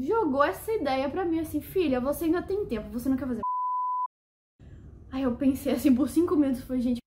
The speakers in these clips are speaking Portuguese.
jogou essa ideia pra mim assim, filha, você ainda tem tempo, você não quer fazer. Aí eu pensei assim por 5 minutos, falei, gente...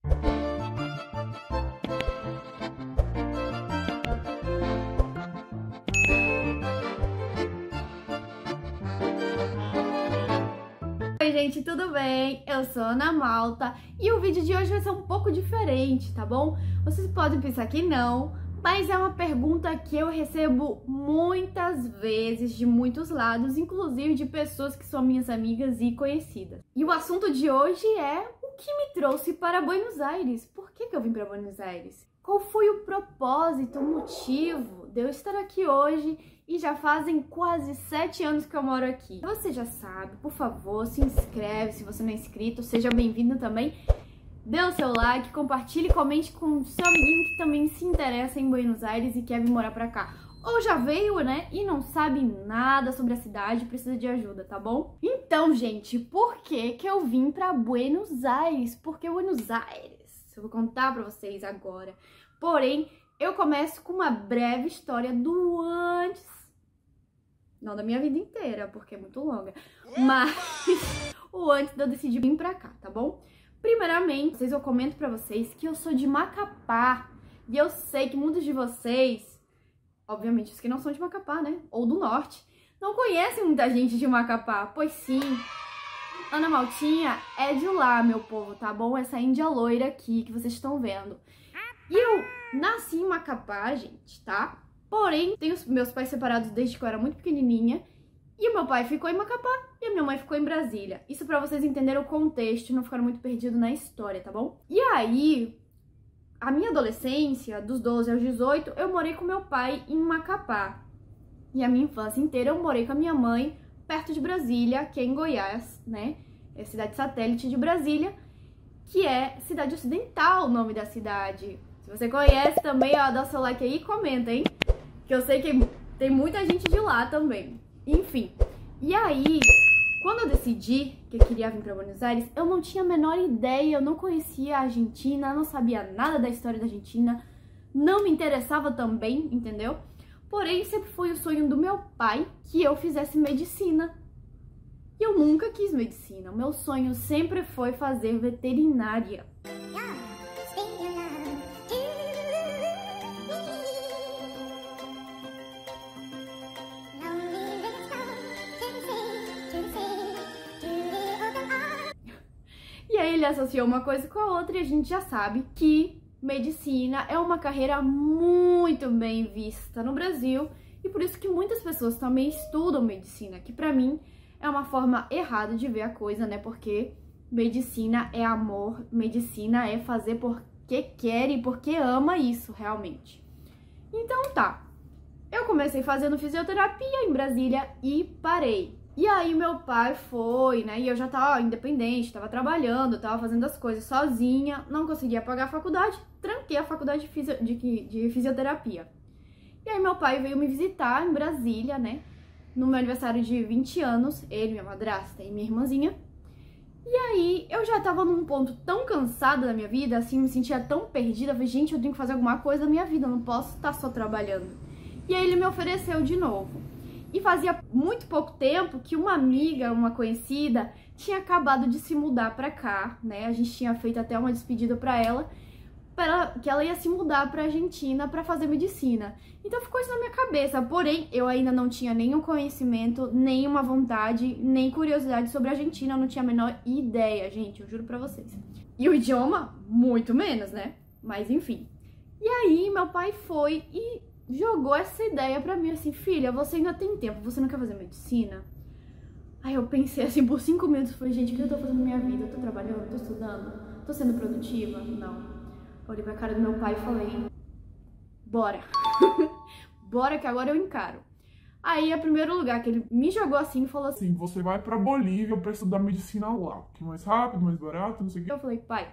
Oi gente, tudo bem? Eu sou a Ana Malta e o vídeo de hoje vai ser um pouco diferente, tá bom? Vocês podem pensar que não, mas é uma pergunta que eu recebo muitas vezes de muitos lados, inclusive de pessoas que são minhas amigas e conhecidas. E o assunto de hoje é o que me trouxe para Buenos Aires. Por que eu vim para Buenos Aires? Qual foi o propósito, o motivo de eu estar aqui hoje? E já fazem quase 7 anos que eu moro aqui. Você já sabe, por favor, se inscreve se você não é inscrito, seja bem-vindo também. Dê o seu like, compartilhe e comente com o seu amiguinho que também se interessa em Buenos Aires e quer vir morar pra cá. Ou já veio, né, e não sabe nada sobre a cidade, precisa de ajuda, tá bom? Então, gente, por que eu vim pra Buenos Aires? Por que Buenos Aires? Eu vou contar pra vocês agora. Porém, eu começo com uma breve história do antes. Não da minha vida inteira, porque é muito longa. Mas o antes de eu decidir vir pra cá, tá bom? Primeiramente, eu comento pra vocês que eu sou de Macapá. E eu sei que muitos de vocês, obviamente os que não são de Macapá, né? Ou do norte, não conhecem muita gente de Macapá. Pois sim, Ana Maltinha é de lá, meu povo, tá bom? Essa índia loira aqui que vocês estão vendo. E eu nasci em Macapá, gente, tá? Porém, tenho os meus pais separados desde que eu era muito pequenininha. E o meu pai ficou em Macapá e a minha mãe ficou em Brasília. Isso pra vocês entenderem o contexto e não ficarem muito perdidos na história, tá bom? E aí, a minha adolescência, dos 12 aos 18, eu morei com meu pai em Macapá. E a minha infância inteira eu morei com a minha mãe perto de Brasília, que é em Goiás, né? É a cidade satélite de Brasília, que é Cidade Ocidental, o nome da cidade. Se você conhece também, ó, dá seu like aí e comenta, hein? Que eu sei que tem muita gente de lá também. Enfim, e aí, quando eu decidi que eu queria vir para Buenos Aires, eu não tinha a menor ideia, eu não conhecia a Argentina, não sabia nada da história da Argentina, não me interessava também, entendeu? Porém, sempre foi o sonho do meu pai que eu fizesse medicina. E eu nunca quis medicina, o meu sonho sempre foi fazer veterinária. E aí ele associou uma coisa com a outra e a gente já sabe que medicina é uma carreira muito bem vista no Brasil e por isso que muitas pessoas também estudam medicina, que pra mim é uma forma errada de ver a coisa, né? Porque medicina é amor, medicina é fazer porque quer e porque ama isso realmente. Então tá, eu comecei fazendo fisioterapia em Brasília e parei. E aí meu pai foi, né, e eu já tava independente, tava trabalhando, tava fazendo as coisas sozinha, não conseguia pagar a faculdade, tranquei a faculdade de fisioterapia. E aí meu pai veio me visitar em Brasília, né, no meu aniversário de 20 anos, ele, minha madrasta e minha irmãzinha. E aí eu já tava num ponto tão cansada da minha vida, assim, me sentia tão perdida, eu falei, gente, eu tenho que fazer alguma coisa da minha vida, eu não posso estar só trabalhando. E aí ele me ofereceu de novo. E fazia muito pouco tempo que uma amiga, uma conhecida, tinha acabado de se mudar pra cá, né? A gente tinha feito até uma despedida pra ela, que ela ia se mudar pra Argentina pra fazer medicina. Então ficou isso na minha cabeça, porém eu ainda não tinha nenhum conhecimento, nenhuma vontade, nem curiosidade sobre a Argentina, eu não tinha a menor ideia, gente, eu juro pra vocês. E o idioma, muito menos, né? Mas enfim. E aí meu pai foi e jogou essa ideia pra mim, assim, filha, você ainda tem tempo, você não quer fazer medicina? Aí eu pensei assim por 5 minutos, falei, gente, o que eu tô fazendo na minha vida? Eu tô trabalhando, tô estudando, tô sendo produtiva? Não. Olhei pra cara do meu pai e falei, bora. Bora que agora eu encaro. Aí, o primeiro lugar que ele me jogou assim e falou assim, você vai pra Bolívia pra estudar medicina lá, que é mais rápido, mais barato, não sei o que. Eu falei, pai,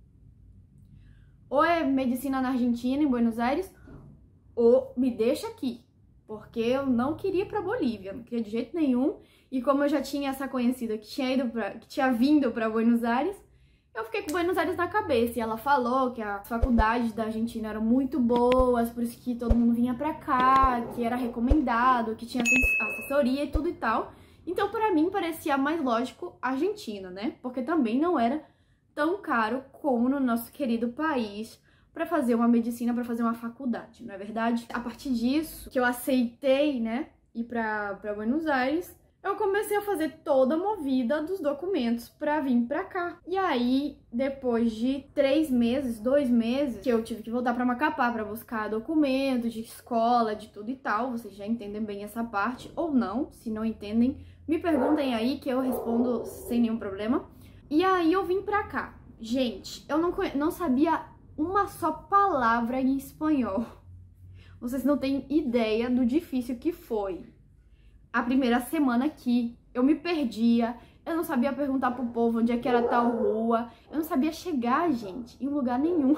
ou é medicina na Argentina, em Buenos Aires, ou me deixa aqui, porque eu não queria ir pra Bolívia, não queria de jeito nenhum. E como eu já tinha essa conhecida que tinha vindo pra Buenos Aires, eu fiquei com Buenos Aires na cabeça. E ela falou que as faculdades da Argentina eram muito boas, por isso que todo mundo vinha pra cá, que era recomendado, que tinha assessoria e tudo e tal. Então, pra mim, parecia mais lógico a Argentina, né? Porque também não era tão caro como no nosso querido país pra fazer uma medicina, pra fazer uma faculdade, não é verdade? A partir disso, que eu aceitei, né, ir pra Buenos Aires, eu comecei a fazer toda a movida dos documentos pra vir pra cá. E aí, depois de 2 meses, que eu tive que voltar pra Macapá pra buscar documentos de escola, de tudo e tal, vocês já entendem bem essa parte, ou não, se não entendem, me perguntem aí que eu respondo sem nenhum problema. E aí eu vim pra cá. Gente, eu não sabia uma só palavra em espanhol. Vocês não têm ideia do difícil que foi. A primeira semana aqui, eu me perdia, eu não sabia perguntar pro povo onde é que era tal rua, eu não sabia chegar, gente, em lugar nenhum.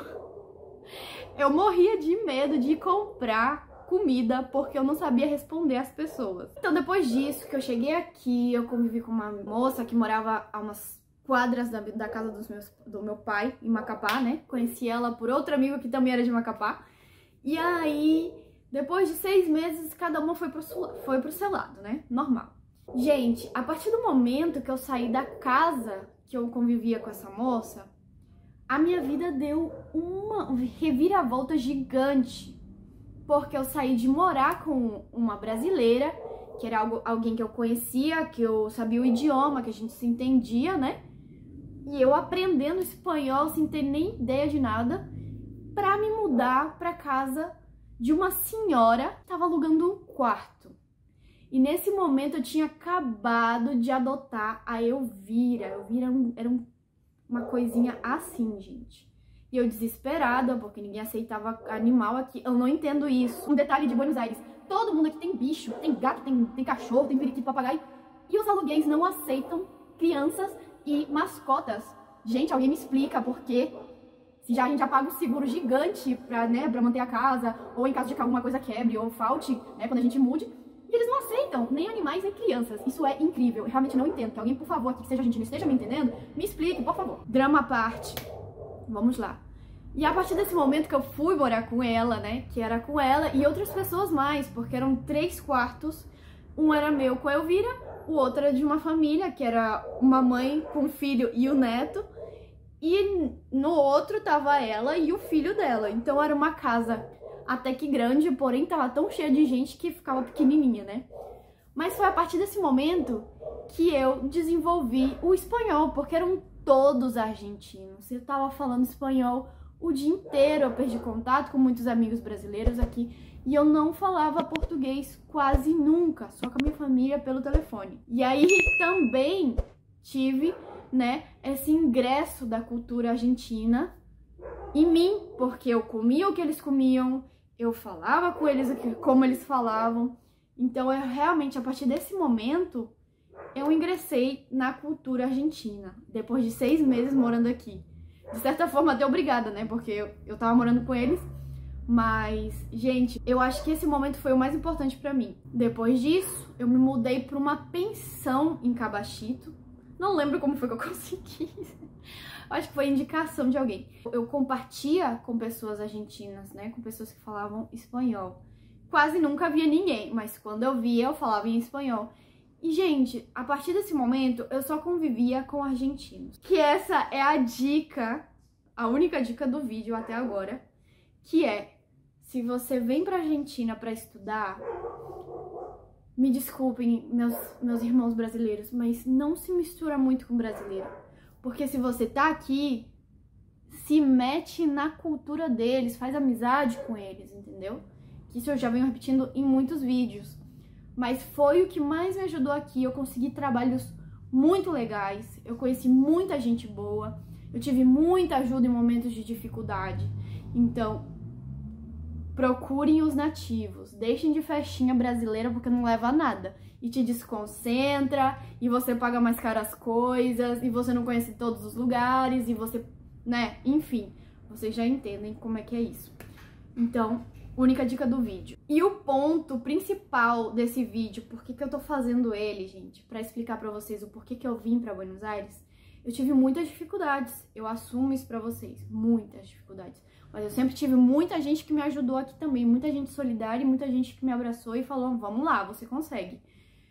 Eu morria de medo de comprar comida porque eu não sabia responder às pessoas. Então, depois disso, que eu cheguei aqui, eu convivi com uma moça que morava a umas quadras da casa do meu pai, em Macapá, né? Conheci ela por outro amigo que também era de Macapá. E aí, depois de 6 meses, cada uma foi pro seu lado, né? Normal. Gente, a partir do momento que eu saí da casa que eu convivia com essa moça, a minha vida deu uma reviravolta gigante. Porque eu saí de morar com uma brasileira, que era alguém que eu conhecia, que eu sabia o idioma, que a gente se entendia, né? E eu aprendendo espanhol sem ter nem ideia de nada, pra me mudar pra casa de uma senhora que tava alugando um quarto. E nesse momento eu tinha acabado de adotar a Elvira. A Elvira era uma coisinha assim, gente. E eu desesperada, porque ninguém aceitava animal aqui. Eu não entendo isso. Um detalhe de Buenos Aires. Todo mundo aqui tem bicho, tem gato, tem cachorro, tem periquito, papagaio. E os aluguéis não aceitam crianças e mascotas. Gente, alguém me explica por quê? Se a gente já paga um seguro gigante pra manter a casa, ou em caso de que alguma coisa quebre ou falte, né, quando a gente mude. E eles não aceitam nem animais nem crianças. Isso é incrível. Eu realmente não entendo. Que alguém, por favor, aqui que seja argentino, esteja me entendendo, me explique, por favor. Drama à parte. Vamos lá. E a partir desse momento que eu fui morar com ela, né, que era com ela e outras pessoas mais, porque eram 3 quartos. Um era meu com a Elvira, o outro era de uma família, que era uma mãe com o filho e o neto. E no outro tava ela e o filho dela. Então era uma casa até que grande, porém tava tão cheia de gente que ficava pequenininha, né? Mas foi a partir desse momento que eu desenvolvi o espanhol, porque eram todos argentinos. Eu tava falando espanhol o dia inteiro, eu perdi contato com muitos amigos brasileiros aqui e eu não falava português quase nunca, só com a minha família pelo telefone. E aí também tive, né, esse ingresso da cultura argentina em mim, porque eu comia o que eles comiam, eu falava com eles como eles falavam. Então, eu realmente, a partir desse momento, eu ingressei na cultura argentina, depois de 6 meses morando aqui. De certa forma, até obrigada, né? Porque eu tava morando com eles. Mas, gente, eu acho que esse momento foi o mais importante pra mim. Depois disso, eu me mudei pra uma pensão em Cabachito. Não lembro como foi que eu consegui. Acho que foi indicação de alguém. Eu compartia com pessoas argentinas, né? Com pessoas que falavam espanhol. Quase nunca via ninguém, mas quando eu via, eu falava em espanhol. E, gente, a partir desse momento, eu só convivia com argentinos. Que essa é a dica, a única dica do vídeo até agora, que é, se você vem pra Argentina pra estudar, me desculpem, meus irmãos brasileiros, mas não se mistura muito com brasileiro. Porque se você tá aqui, se mete na cultura deles, faz amizade com eles, entendeu? Isso eu já venho repetindo em muitos vídeos. Mas foi o que mais me ajudou aqui. Eu consegui trabalhos muito legais, eu conheci muita gente boa, eu tive muita ajuda em momentos de dificuldade. Então, procurem os nativos, deixem de festinha brasileira porque não leva a nada. E te desconcentra, e você paga mais caro as coisas, e você não conhece todos os lugares, e você, né, enfim, vocês já entendem como é que é isso. Então, única dica do vídeo. E o ponto principal desse vídeo, por que eu tô fazendo ele, gente, pra explicar pra vocês o porquê que eu vim pra Buenos Aires, Eu tive muitas dificuldades, eu assumo isso pra vocês, muitas dificuldades. Mas eu sempre tive muita gente que me ajudou aqui também, muita gente solidária e muita gente que me abraçou e falou, vamos lá, você consegue.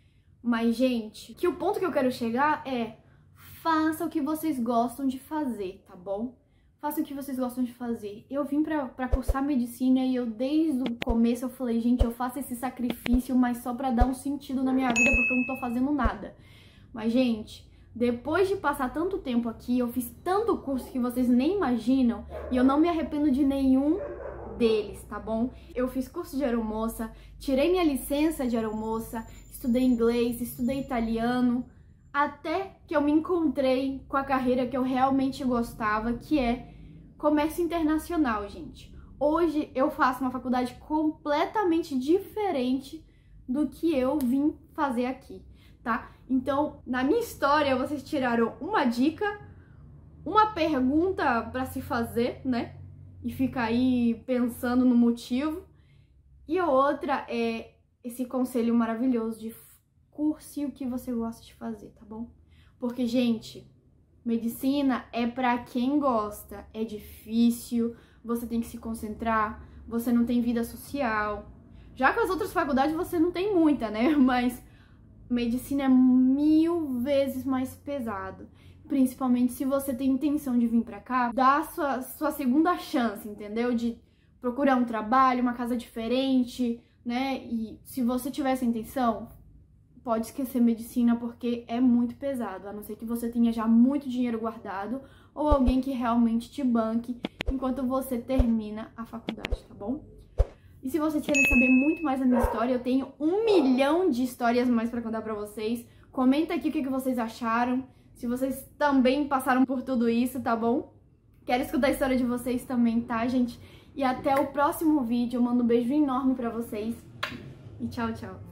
Mas, gente, que o ponto que eu quero chegar é, faça o que vocês gostam de fazer, tá bom? Faça o que vocês gostam de fazer. Eu vim pra cursar medicina e eu, desde o começo, eu falei, gente, eu faço esse sacrifício, mas só pra dar um sentido na minha vida, porque eu não tô fazendo nada. Mas, gente, depois de passar tanto tempo aqui, eu fiz tanto curso que vocês nem imaginam, e eu não me arrependo de nenhum deles, tá bom? Eu fiz curso de aeromoça, tirei minha licença de aeromoça, estudei inglês, estudei italiano, até que eu me encontrei com a carreira que eu realmente gostava, que é comércio internacional, gente. Hoje eu faço uma faculdade completamente diferente do que eu vim fazer aqui, tá? Então, na minha história, vocês tiraram uma dica, uma pergunta pra se fazer, né? E ficar aí pensando no motivo. E a outra é esse conselho maravilhoso de curse o que você gosta de fazer, tá bom? Porque, gente, medicina é pra quem gosta. É difícil, você tem que se concentrar, você não tem vida social. Já que as outras faculdades você não tem muita, né? Mas medicina é 1000 vezes mais pesado. Principalmente se você tem intenção de vir pra cá, dá a sua segunda chance, entendeu? De procurar um trabalho, uma casa diferente, né? E se você tiver essa intenção, pode esquecer medicina porque é muito pesado, a não ser que você tenha já muito dinheiro guardado ou alguém que realmente te banque enquanto você termina a faculdade, tá bom? E se vocês querem saber muito mais da minha história, eu tenho 1 milhão de histórias mais pra contar pra vocês. Comenta aqui o que vocês acharam, se vocês também passaram por tudo isso, tá bom? Quero escutar a história de vocês também, tá, gente? E até o próximo vídeo, eu mando um beijo enorme pra vocês e tchau, tchau!